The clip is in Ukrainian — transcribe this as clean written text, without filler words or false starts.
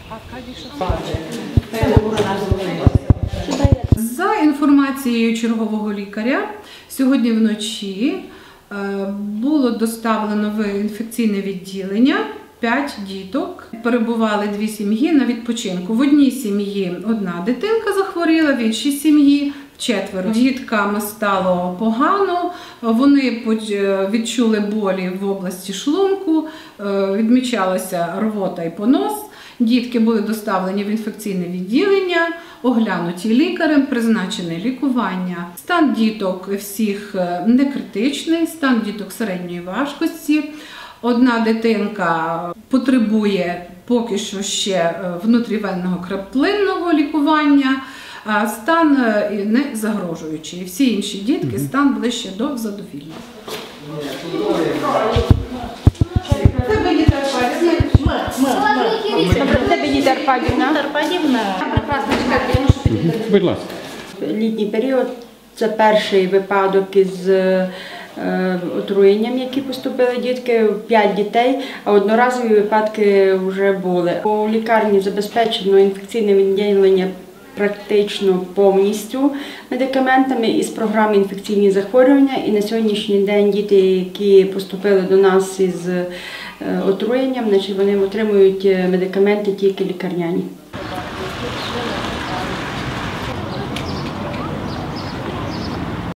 За інформацією чергового лікаря, сьогодні вночі було доставлено в інфекційне відділення 5 діток. Перебували 2 сім'ї на відпочинку. В одній сім'ї одна дитинка захворіла, в іншій сім'ї 4. Діткам стало погано, вони відчули болі в області шлунку, відмічалася рвота і понос. Дітки були доставлені в інфекційне відділення, оглянуті лікарем, призначене лікування. Стан діток всіх не критичний, стан діток середньої важкості. Одна дитинка потребує поки що ще внутрівенного краплинного лікування, а стан не загрожуючий. Всі інші дітки стан ближче до задовільного. Будь ласка. Літній період – це перший випадок із отруєнням, які поступили дітки, 5 дітей, а одноразові випадки вже були. У лікарні забезпечено інфекційне відділення практично повністю медикаментами із програми інфекційні захворювання. І на сьогоднішній день діти, які поступили до нас із отруєнням, вони отримують медикаменти тільки лікарняні.